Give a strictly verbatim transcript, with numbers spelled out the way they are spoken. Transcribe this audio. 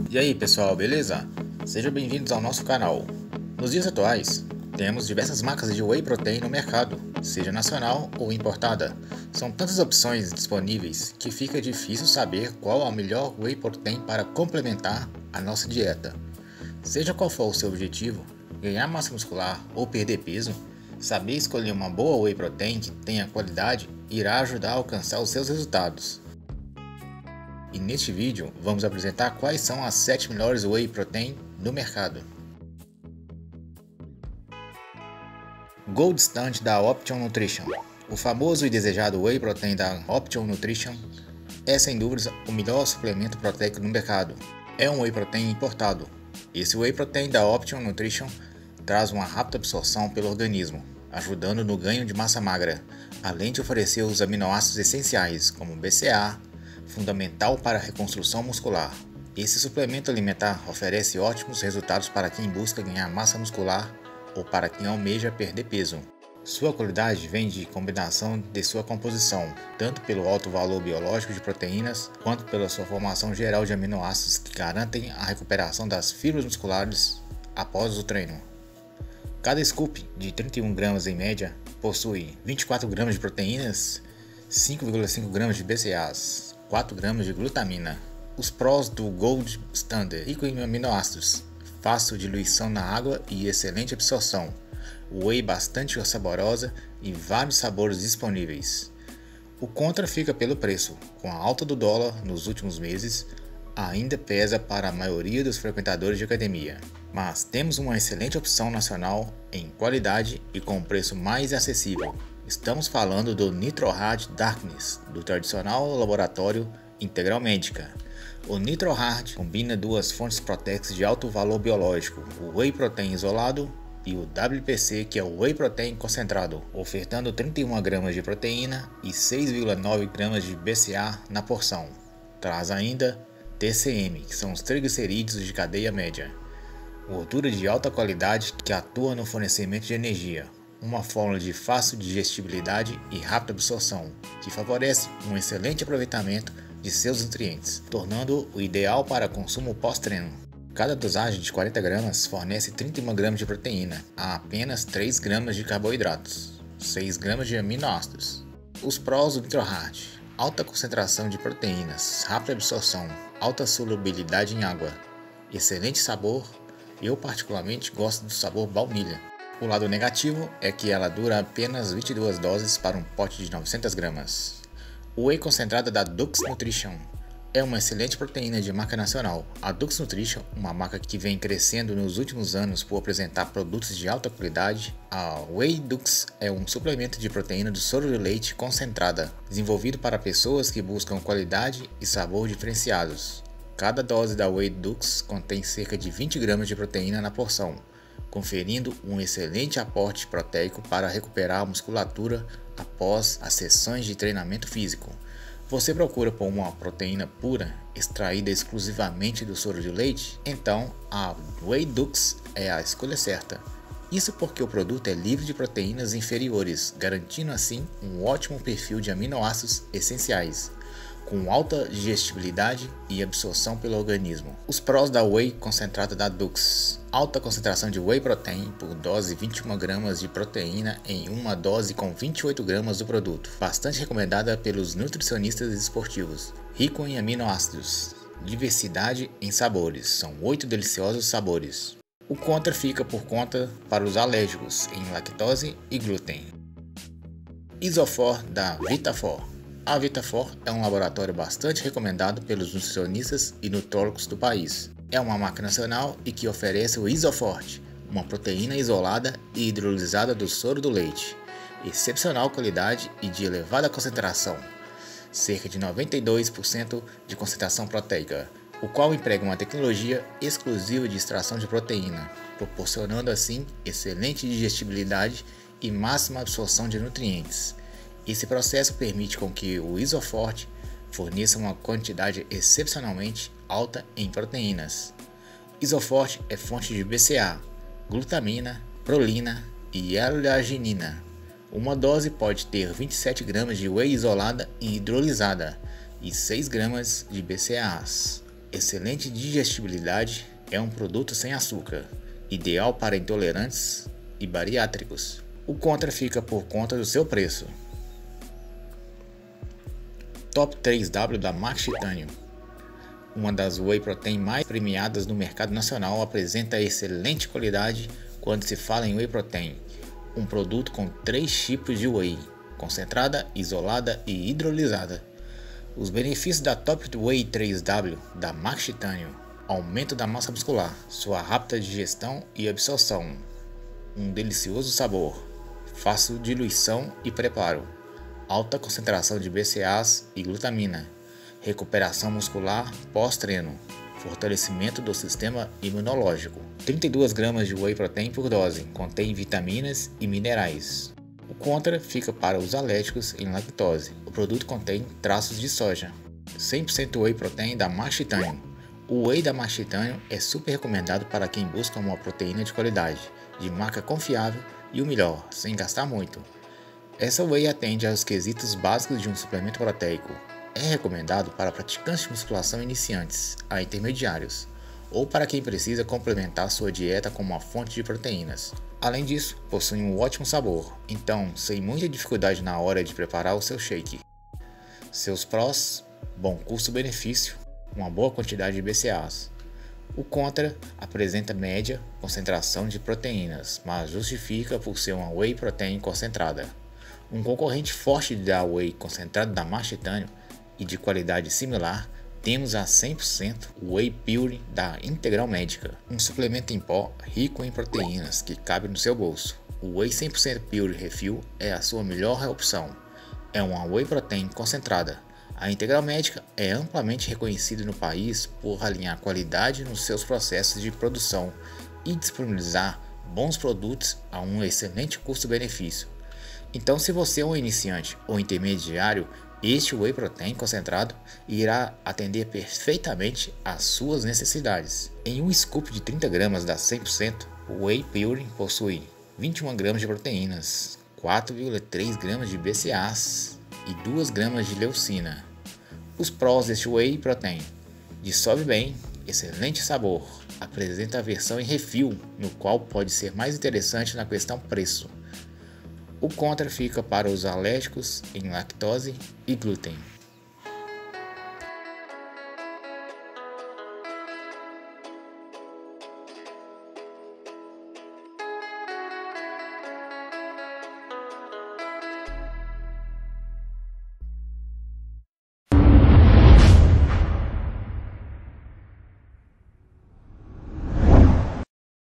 E aí pessoal, beleza? Sejam bem-vindos ao nosso canal. Nos dias atuais, temos diversas marcas de Whey Protein no mercado, seja nacional ou importada. São tantas opções disponíveis que fica difícil saber qual é o melhor Whey Protein para complementar a nossa dieta. Seja qual for o seu objetivo, ganhar massa muscular ou perder peso, saber escolher uma boa Whey Protein que tenha qualidade irá ajudar a alcançar os seus resultados. E neste vídeo vamos apresentar quais são as sete melhores Whey Protein no mercado. Gold Stand da Option Nutrition. O famoso e desejado Whey Protein da Option Nutrition é sem dúvida o melhor suplemento proteico no mercado. É um Whey Protein importado. Esse Whey Protein da Option Nutrition traz uma rápida absorção pelo organismo, ajudando no ganho de massa magra, além de oferecer os aminoácidos essenciais como B C A A, fundamental para a reconstrução muscular. Esse suplemento alimentar oferece ótimos resultados para quem busca ganhar massa muscular ou para quem almeja perder peso. Sua qualidade vem de combinação de sua composição, tanto pelo alto valor biológico de proteínas, quanto pela sua formação geral de aminoácidos que garantem a recuperação das fibras musculares após o treino. Cada scoop de trinta e um gramas em média possui vinte e quatro gramas de proteínas, cinco vírgula cinco gramas de B C A As, quatro gramas de glutamina. Os prós do Gold Standard: rico em aminoácidos, fácil diluição na água e excelente absorção, whey bastante saborosa e vários sabores disponíveis. O contra fica pelo preço. Com a alta do dólar nos últimos meses, ainda pesa para a maioria dos frequentadores de academia. Mas temos uma excelente opção nacional em qualidade e com um preço mais acessível. Estamos falando do NitroHard Darkness, do tradicional laboratório Integral Médica. O NitroHard combina duas fontes proteicas de alto valor biológico, o Whey Protein isolado e o W P C, que é o Whey Protein concentrado, ofertando trinta e um gramas de proteína e seis vírgula nove gramas de B C A A na porção. Traz ainda T C M, que são os triglicerídeos de cadeia média, gordura de alta qualidade que atua no fornecimento de energia, uma fórmula de fácil digestibilidade e rápida absorção, que favorece um excelente aproveitamento de seus nutrientes, tornando-o o ideal para consumo pós-treino. Cada dosagem de quarenta gramas fornece trinta e um gramas de proteína a apenas três gramas de carboidratos, seis gramas de aminoácidos. Os prós do NitroHard: alta concentração de proteínas, rápida absorção, alta solubilidade em água, excelente sabor. Eu particularmente gosto do sabor baunilha. O lado negativo é que ela dura apenas vinte e duas doses para um pote de novecentas gramas. O Whey concentrado da Dux Nutrition é uma excelente proteína de marca nacional. A Dux Nutrition, uma marca que vem crescendo nos últimos anos por apresentar produtos de alta qualidade, a Whey Dux é um suplemento de proteína do soro de leite concentrada, desenvolvido para pessoas que buscam qualidade e sabor diferenciados. Cada dose da Whey Dux contém cerca de vinte gramas de proteína na porção, conferindo um excelente aporte proteico para recuperar a musculatura após as sessões de treinamento físico. Você procura por uma proteína pura, extraída exclusivamente do soro de leite? Então a Whey Dux é a escolha certa. Isso porque o produto é livre de proteínas inferiores, garantindo assim um ótimo perfil de aminoácidos essenciais, com alta digestibilidade e absorção pelo organismo. Os prós da Whey concentrada da Dux: alta concentração de Whey Protein por dose, vinte e um gramas de proteína em uma dose com vinte e oito gramas do produto, bastante recomendada pelos nutricionistas esportivos. Rico em aminoácidos, diversidade em sabores, são oito deliciosos sabores. O contra fica por conta para os alérgicos em lactose e glúten. Isofor da Vitafor. A Vitafor é um laboratório bastante recomendado pelos nutricionistas e nutrólogos do país. É uma marca nacional e que oferece o Isoforte, uma proteína isolada e hidrolisada do soro do leite, excepcional qualidade e de elevada concentração, cerca de noventa e dois por cento de concentração proteica, o qual emprega uma tecnologia exclusiva de extração de proteína, proporcionando assim excelente digestibilidade e máxima absorção de nutrientes. Esse processo permite com que o Isoforte forneça uma quantidade excepcionalmente alta em proteínas. Isoforte é fonte de B C A A, glutamina, prolina e L-arginina. Uma dose pode ter vinte e sete gramas de whey isolada e hidrolisada e seis gramas de B C A As. excelente digestibilidade, é um produto sem açúcar, ideal para intolerantes e bariátricos. O contra fica por conta do seu preço. Top três W da Max Titanium. Uma das whey protein mais premiadas no mercado nacional, apresenta excelente qualidade quando se fala em whey protein. Um produto com três tipos de whey: concentrada, isolada e hidrolisada. Os benefícios da Top Whey três W da Max Titanium: aumento da massa muscular, sua rápida digestão e absorção, um delicioso sabor, fácil diluição e preparo, alta concentração de B C A As e glutamina, recuperação muscular pós-treino, fortalecimento do sistema imunológico. trinta e duas gramas de whey protein por dose, contém vitaminas e minerais. O contra fica para os alérgicos em lactose. O produto contém traços de soja. cem por cento whey protein da Max Titanium. O whey da Max Titanium é super recomendado para quem busca uma proteína de qualidade, de marca confiável e o melhor, sem gastar muito. Essa whey atende aos quesitos básicos de um suplemento proteico. É recomendado para praticantes de musculação iniciantes a intermediários, ou para quem precisa complementar sua dieta com uma fonte de proteínas. Além disso, possui um ótimo sabor, então sem muita dificuldade na hora de preparar o seu shake. Seus prós: bom custo-benefício, uma boa quantidade de B C A As. O contra apresenta média concentração de proteínas, mas justifica por ser uma whey protein concentrada. Um concorrente forte da whey concentrada da Max Titanium e de qualidade similar, temos a cem por cento Whey Pure da Integral Médica, um suplemento em pó rico em proteínas que cabe no seu bolso. O Whey cem por cento Pure Refill é a sua melhor opção. É uma Whey Protein concentrada. A Integral Médica é amplamente reconhecida no país por alinhar qualidade nos seus processos de produção e disponibilizar bons produtos a um excelente custo-benefício. Então, se você é um iniciante ou intermediário, este Whey Protein concentrado irá atender perfeitamente às suas necessidades. Em um scoop de trinta gramas da cem por cento, o Whey Pure possui vinte e uma gramas de proteínas, quatro vírgula três gramas de B C A As e duas gramas de leucina. Os prós deste Whey Protein: dissolve bem, excelente sabor, apresenta a versão em refil, no qual pode ser mais interessante na questão preço. O contra fica para os alérgicos em lactose e glúten.